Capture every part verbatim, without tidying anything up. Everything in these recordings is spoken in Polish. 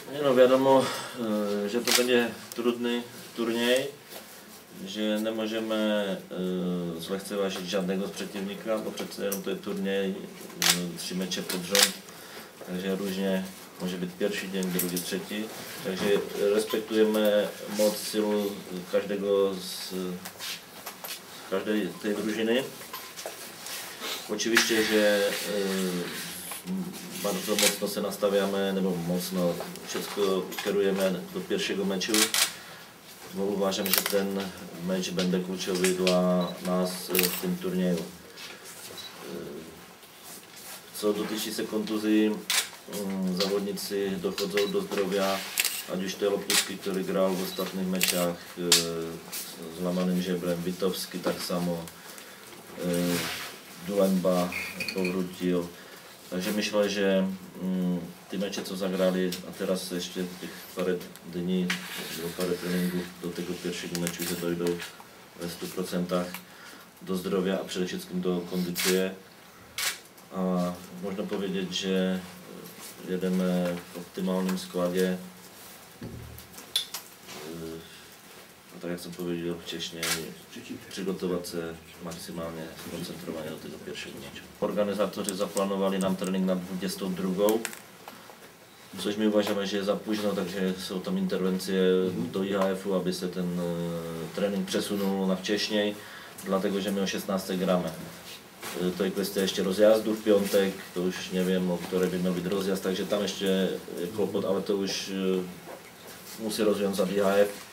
Nie no, wiadomo, że to będzie trudny turniej, że nie możemy zlehceważyć żadnego z przeciwnika, bo przecież to jest turniej, trzy mecze pod rząd, także różnie może być pierwszy dzień, drugi, trzeci, także respektujemy moc, siłę każdego z każdej tej drużyny. Oczywiście, że bardzo mocno się nastawiamy, nebo mocno wszystko kierujemy do pierwszego meczu, bo uważam, że ten mecz będzie kluczowy dla nas w tym turnieju. Co dotyczy się kontuzji, zawodnicy dochodzą do zdrowia, ať už to je Lopusky, który grał w ostatnich meczach z złamanym żebrem, Witowski tak samo, Dulemba powrócił. Takže myślę, że mm, ty mecze co zagrali, a teraz jeszcze tych parę dni, parę treningów do tego pierwszego meczu, że dojdą w stu procentach do zdrowia, a przede wszystkim do kondycji. A można powiedzieć, że jedziemy w optymalnym składzie. A tak jak jsem powiedział wcześniej, przygotować się maksymalnie skoncentrowanie do tego pierwszego meczu. Organizatorzy zaplanowali nam trening na dwudziestą drugą, coś my uważamy, że jest za późno, takže są tam interwencje do I H F-u, aby się ten trening przesunął na wcześniej, dlatego że my o szesnastej gramy. To jest kwestia jeszcze rozjazdu w piątek, to już nie wiem, o której by miał być rozjazd, takže tam jeszcze kłopot, ale to już musi rozwiązać I H F.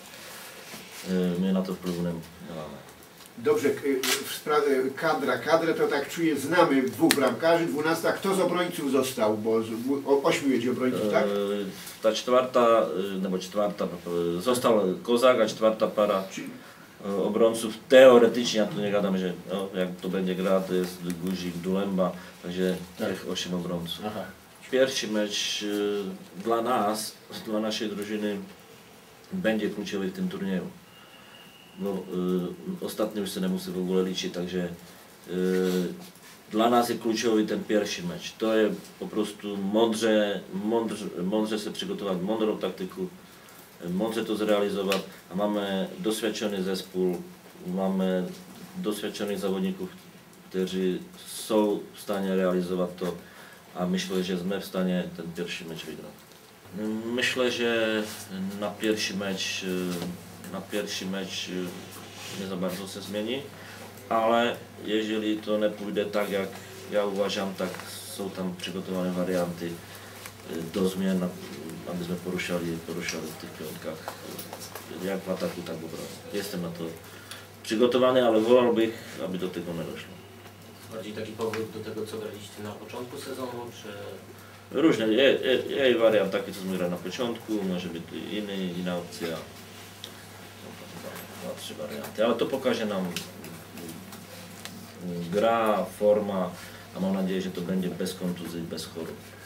My na to wpływu nie mamy. Dobrze, w sprawie kadra, kadrę to tak czuję, znamy dwóch bramkarzy, dwunastu, a kto z obrońców został, bo z, o, ośmiu jedzie obrońców, tak? Ta czwarta, nebo czwarta, został Kozak, a czwarta para obrońców teoretycznie, ja tu nie gadam, że no, jak to będzie gra, to jest Guzik, Dulemba, takže tych osiem obrońców. Aha. Pierwszy mecz dla nas, dla naszej drużyny będzie kluczowy w tym turnieju. No, y, ostatnio już się nie musi w ogóle liczyć, także y, dla nas jest kluczowy ten pierwszy mecz. To jest po prostu mądrze, mądrze, mądrze się przygotować, mądrą taktyku, mądrze to zrealizować, a mamy doświadczony zespół, mamy doświadczonych zawodników, którzy są w stanie realizować to, a myślę, że jesteśmy w stanie ten pierwszy mecz wygrać. Myślę, że na pierwszy mecz, na pierwszy mecz nie za bardzo się zmieni, ale jeżeli to nie pójdzie tak, jak ja uważam, tak są tam przygotowane warianty do zmian, abyśmy poruszali, poruszali w tych piątkach, jak w ataku, tak w obronie. Jestem na to przygotowany, ale wolałbym, aby do tego nie doszło. Bardziej taki powrót do tego, co graliście na początku sezonu, czy... Różne, jest, jest wariant taki, co my grali na początku, może być inny, inna opcja. Dwa, trzy warianty, ale to pokaże nam gra, forma, a mam nadzieję, że to będzie bez kontuzji, bez chorób.